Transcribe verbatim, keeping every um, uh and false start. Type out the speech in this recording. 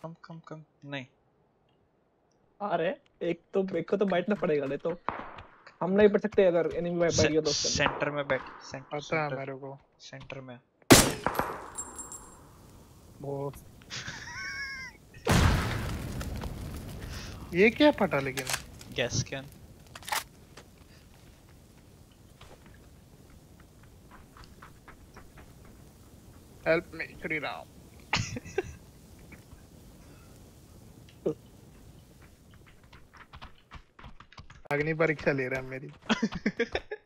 कम कम कम नहीं आ रहे एक तो एक को तो बैठना पड़ेगा, नहीं तो हम नहीं पढ़ सकते अगर एनिमी बैठ गया तो। सेंटर में बैठ, सेंटर पता है मेरे को सेंटर में। वो ये क्या फटा लेकिन gas can. Help me Shri Ram. अग्नि परीक्षा ले रहा है मेरी।